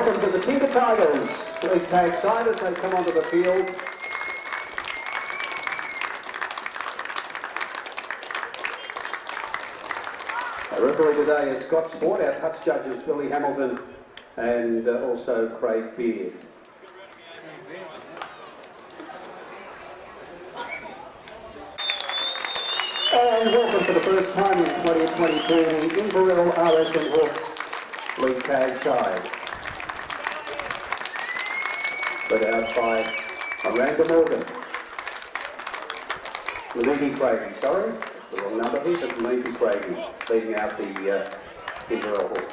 welcome to the Tinker Tigers League Tag side as they come onto the field. Our referee today is Scott Sport. Our touch judges Billy Hamilton and also Craig Beard. And welcome for the first time in 2022 the Inverell RSM Hawks League Tag side. Led out by Miranda Morgan. Lemiki Craigie, sorry, the wrong number here, but Lemiki Craigie leading out the Inverell Hawks.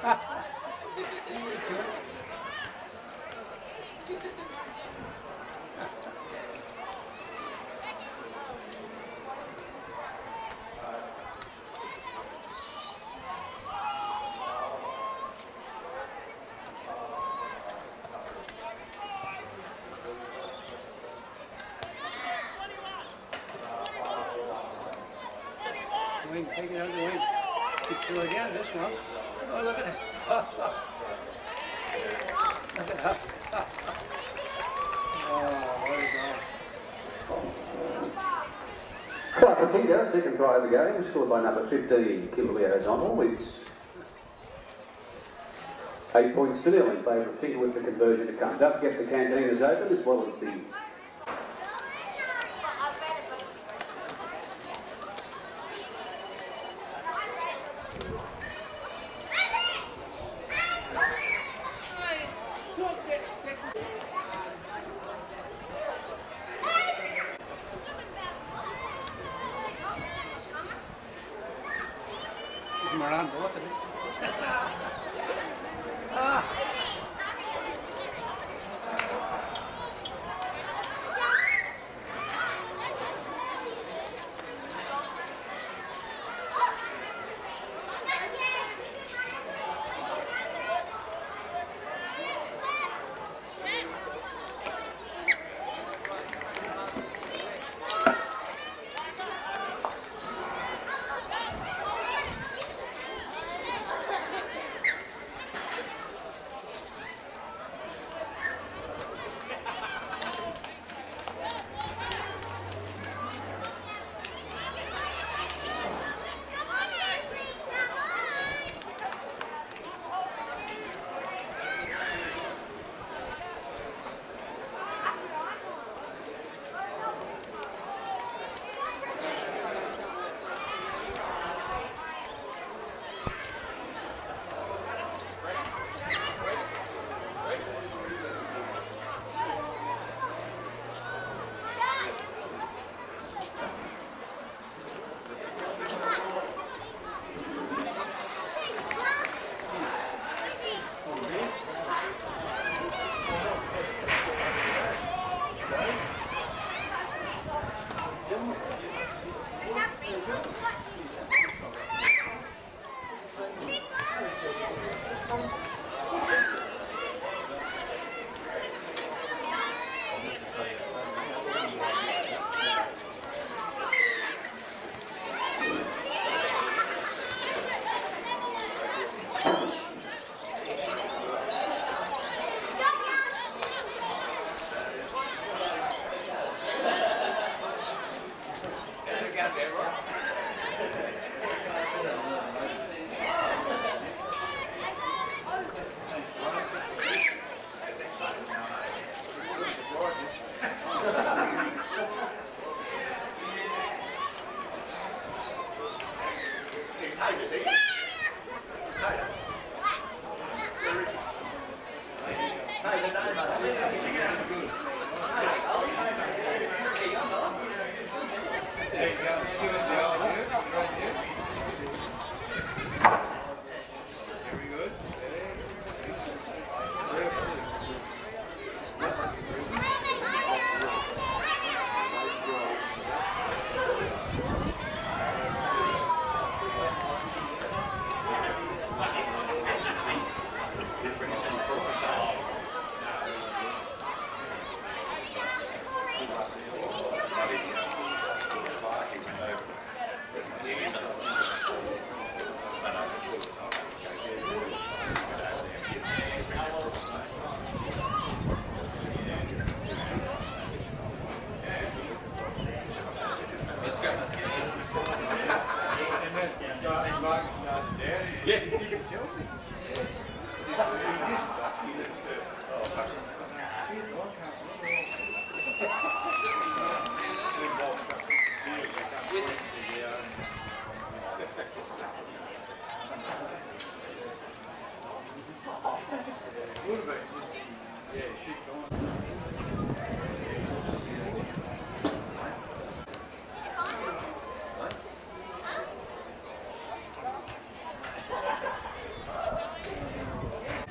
Wing, take it out the wing. It's through again, this one. Oh, look at it. Look at that. Oh, what a goal. Clappertinga, second try of the game, scored by number 15, Kimberly O'Donnell. It's 8 points to 0 in favour of Tinker with the conversion to come. Don't get the cantinas open as well as the Miranda, look at it.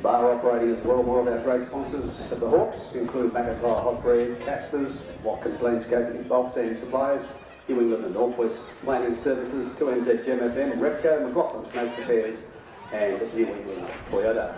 bar operating as well. More of our great sponsors of the Hawks include McIntyre Hot Bread, Caspers, Watkins Landscaping, bulk sand suppliers, New England and Northwest Planning Services, 2NZ Gem FM, Repco, McLaughlin Snakes Repairs, and New England Toyota.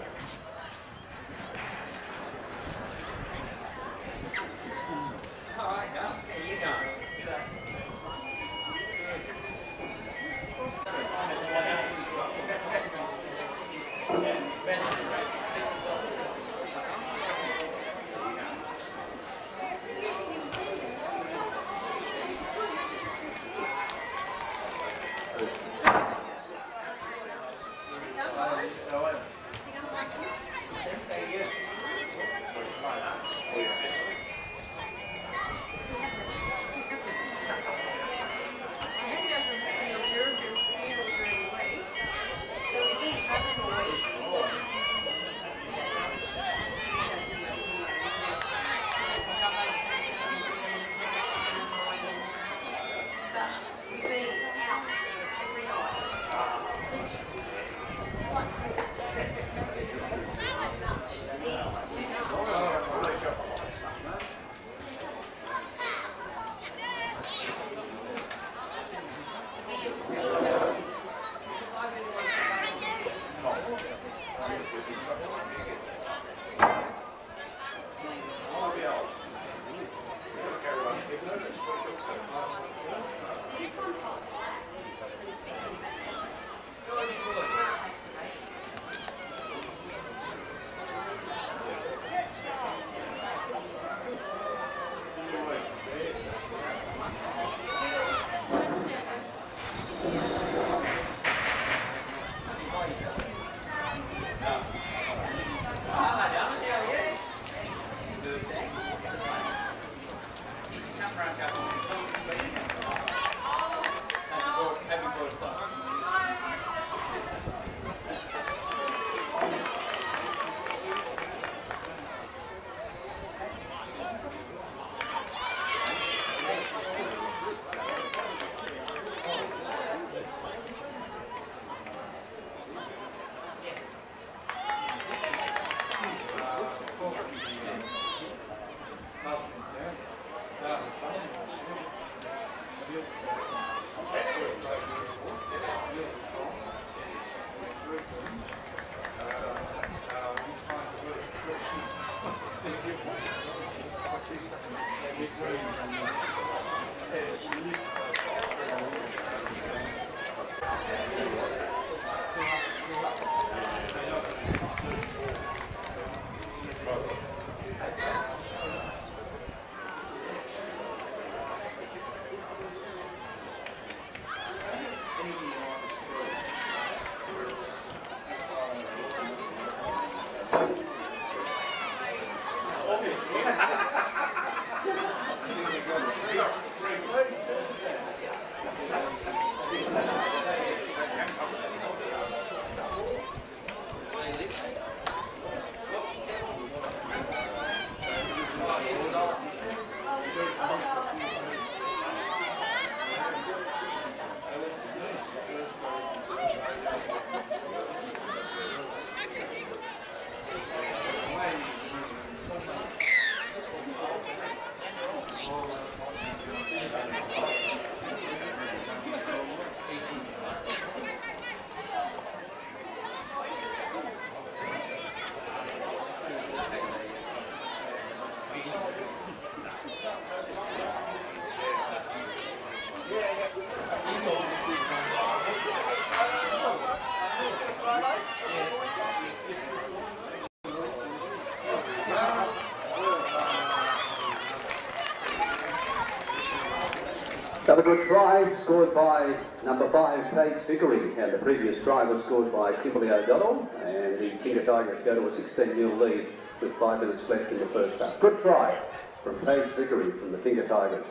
Another good try, scored by number 5, Paige Vickery, and the previous try was scored by Kimberly O'Donnell, and the Kinga Tigers go to a 16-0 lead with 5 minutes left in the first half. Good try from Paige Vickery from the Kinga Tigers.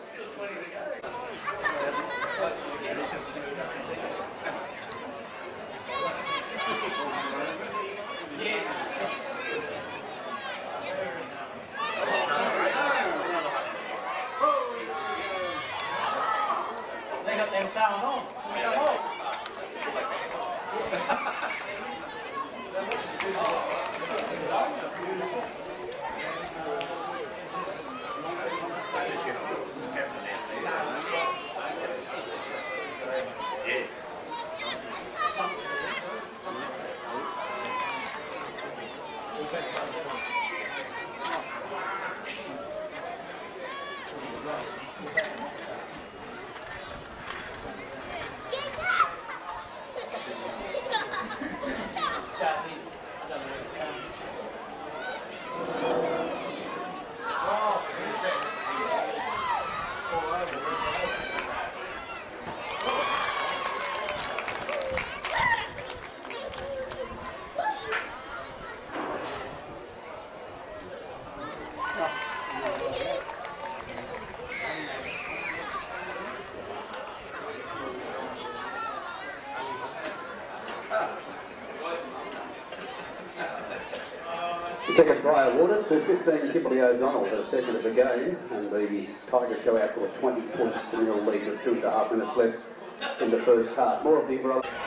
Sound on. The second try awarded to 15 Kimberley O'Donnell, the second of the game, and the Tigers go out to a 20 points to nil lead with 2.5 minutes left in the first half. More of the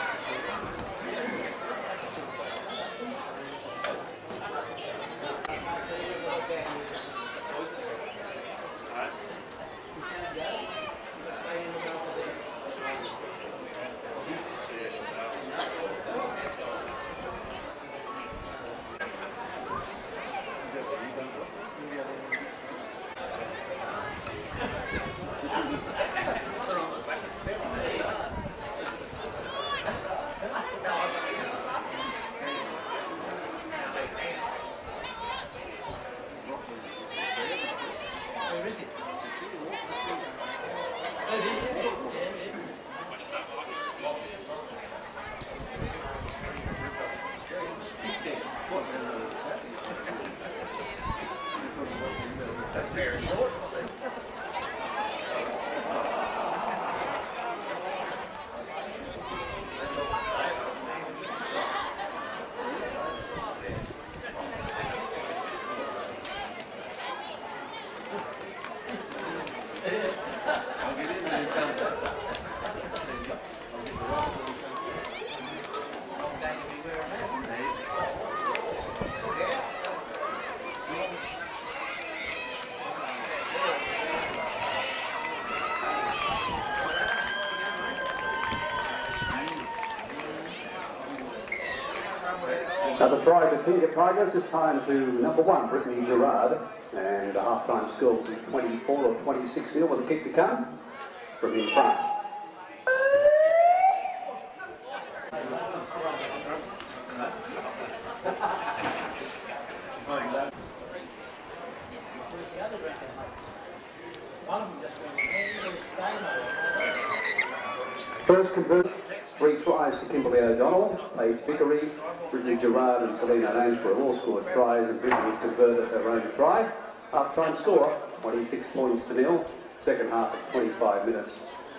Now the try to Kinga Tigers is time to number 1, Brittany Gerard, and a half-time score will be 24 or 26 nil with a kick to come from in front. First converts, 3 tries to Kimberley O'Donnell, Paige Vickery, Brittany Gerard and Selena Ainsborough all scored tries and Brittany converted their own try. Half-time score, 26 points to nil, second half of 25 minutes.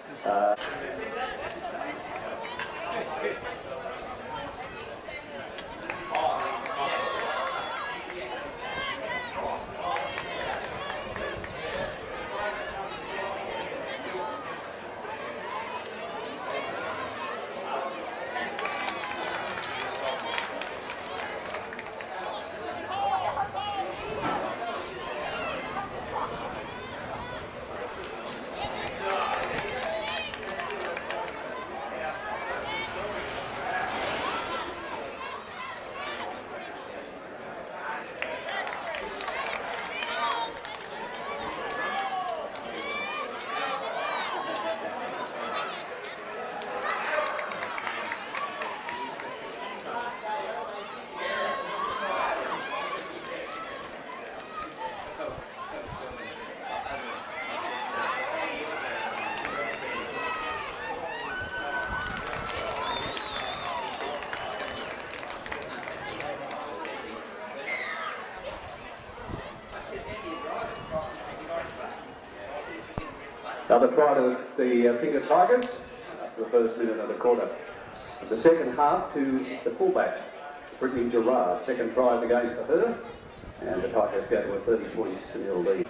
Another try to the Kinga Tigers after the first minute of the quarter. The second half to the fullback, Brittany Gerard. Second try of the game for her, and the Tigers go to a 30 points to nil lead.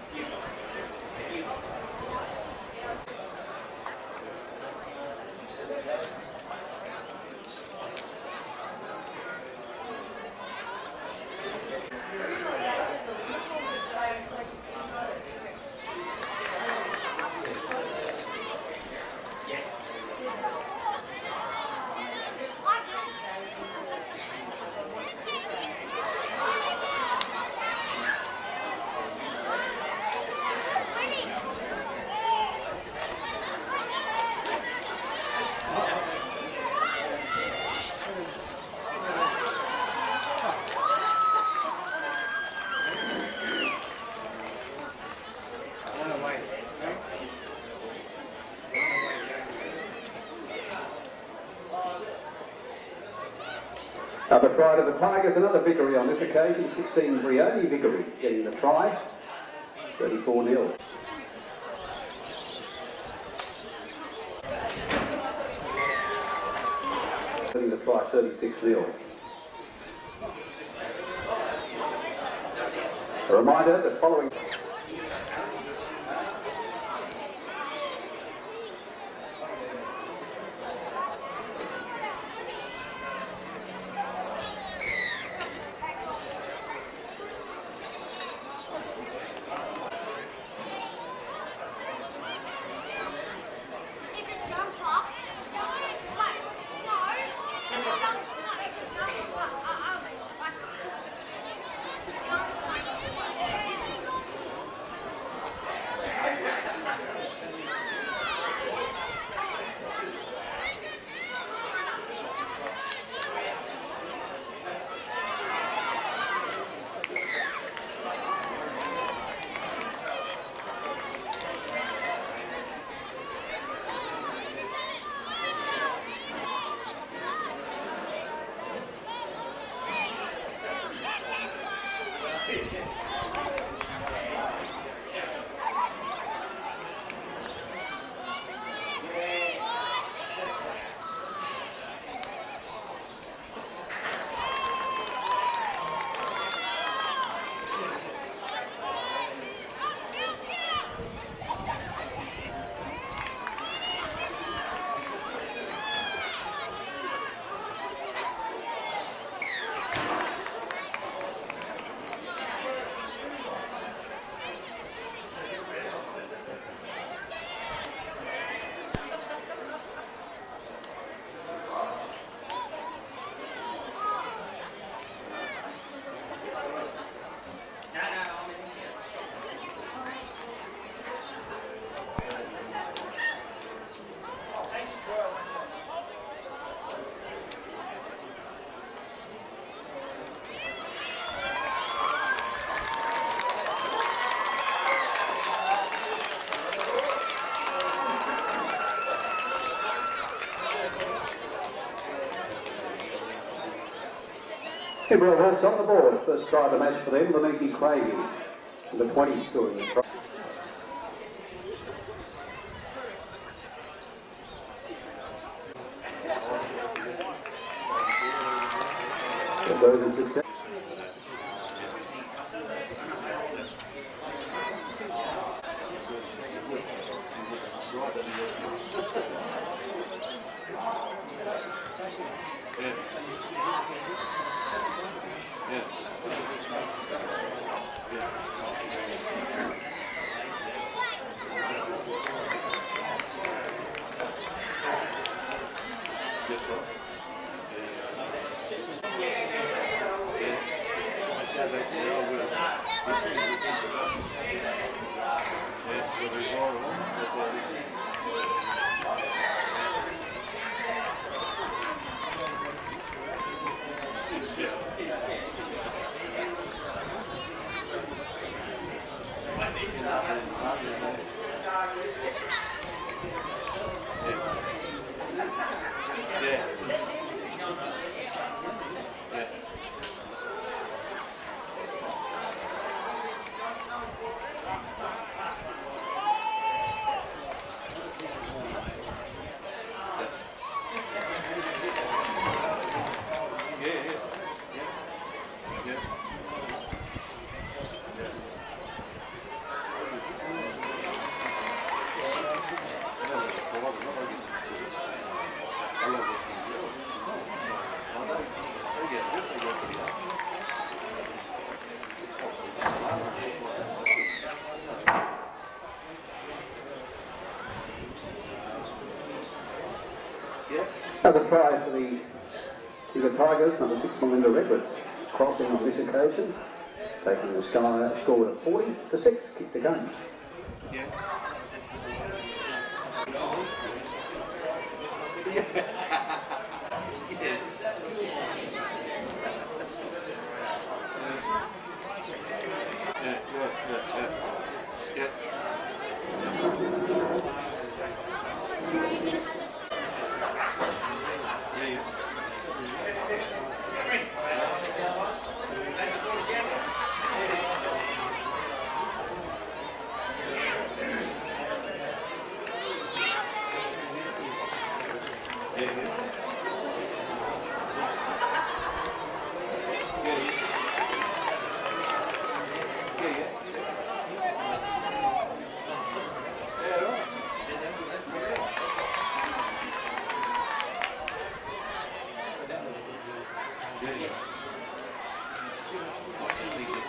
Another try to the Tigers, another victory on this occasion, 16 Brioni victory getting the try, 34-0. Getting the try, 36-0. A reminder that following... Kimbrough Hawks on the board. First try of the match for them, Laniki Craigie. The 20 scoring the try. It goes in success. Another try for the Kimbrough Tigers, number 6 Melinda Redwoods, crossing on this occasion, taking the score to 40-6, kick the game.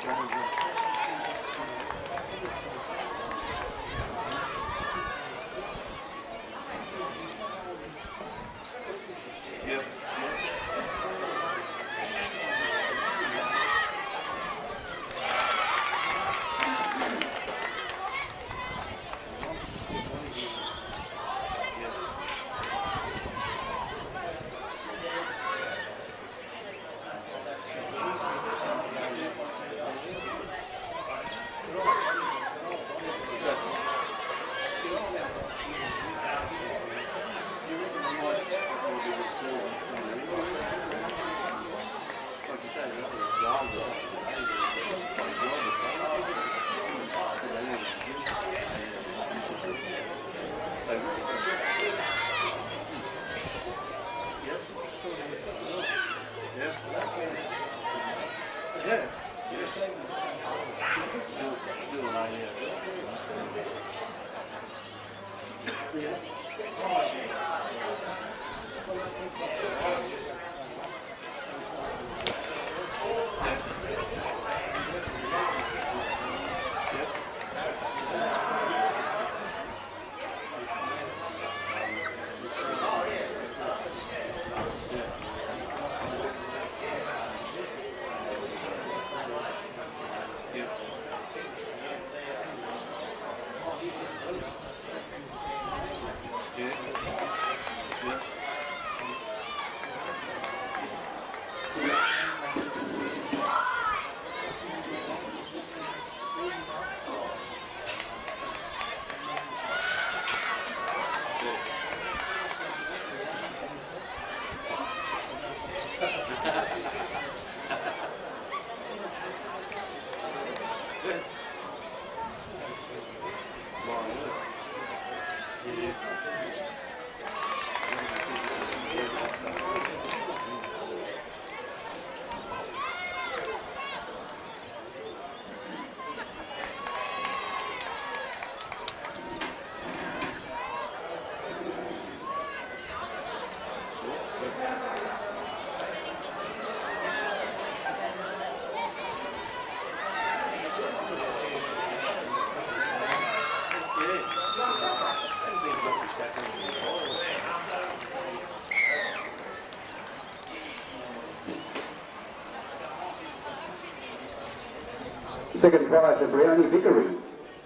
Second try for Brioni Vickery.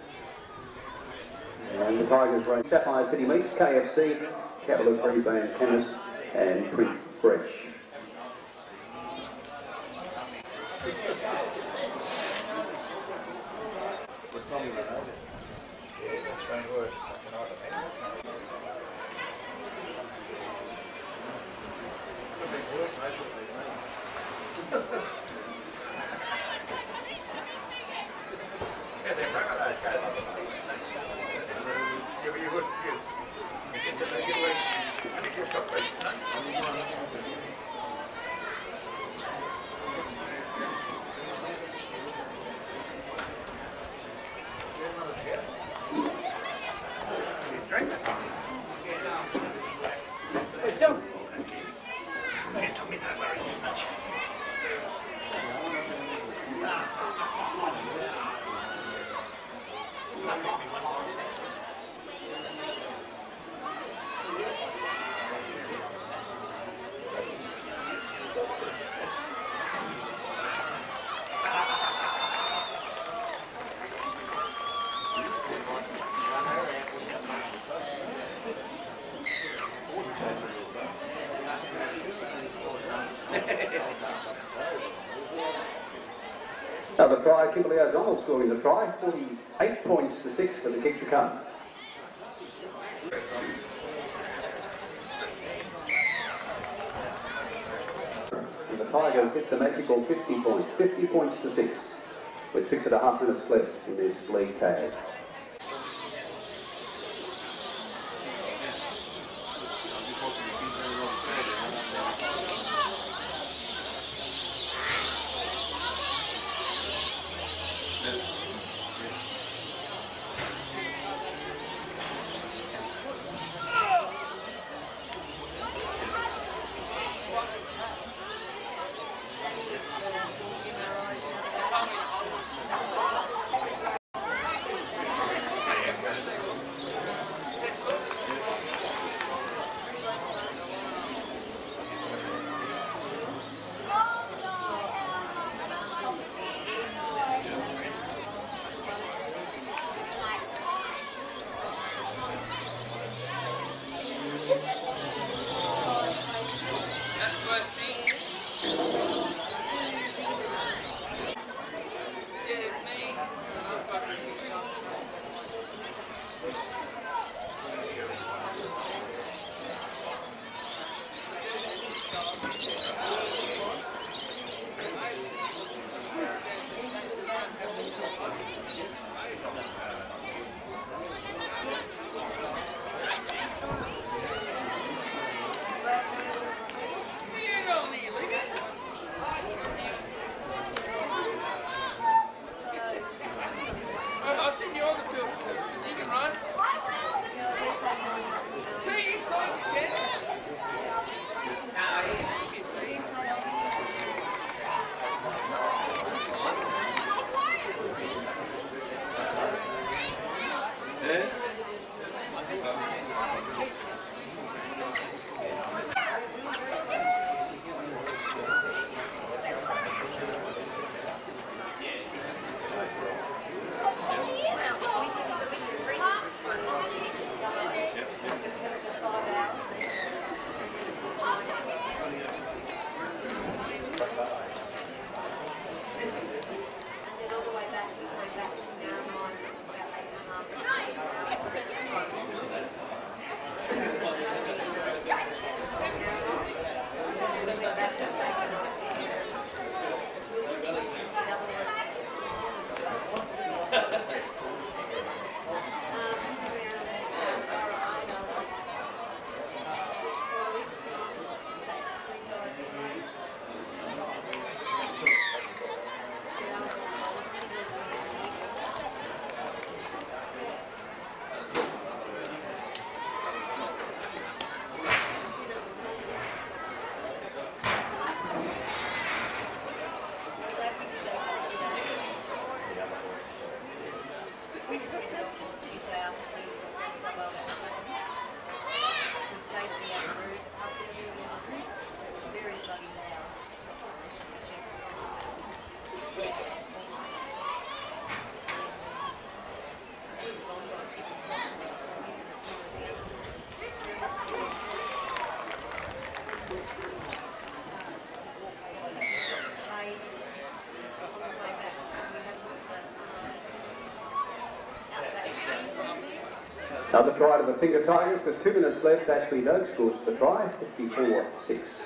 And the Tigers race Sapphire City Meats, KFC, Capital Free Band Chemist, and Print Fresh. The try, Kimberly O'Donnell scoring the try, 48 points to 6 for the kick to come. And the Tigers hit the magical 50 points to 6, with 6.5 minutes left in this league tag. Another try to the Tinker Tigers with 2 minutes left. Ashley Doak scores the try, 54-6.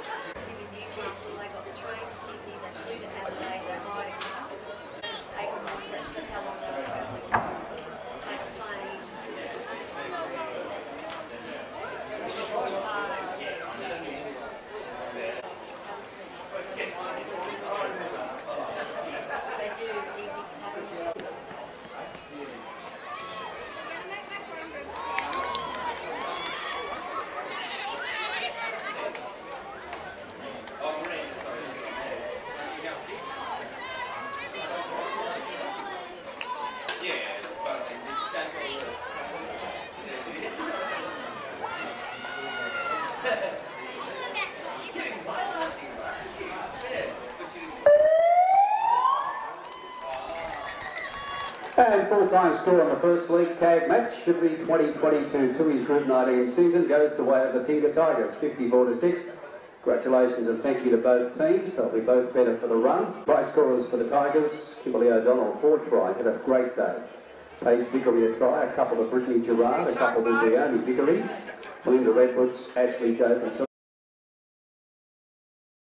And full-time score on the first league tag match should be 2022 Tui's Group 19 season goes the way of the Tinker Tigers, 54-6. Congratulations and thank you to both teams. They'll be both better for the run. Try scorers for the Tigers, Kimberly O'Donnell, 4 tries, had a great day. Paige Vickery a try, a couple of Brittany Gerard, a couple of Leonie Vickery, Belinda Redwoods, Ashley Doak and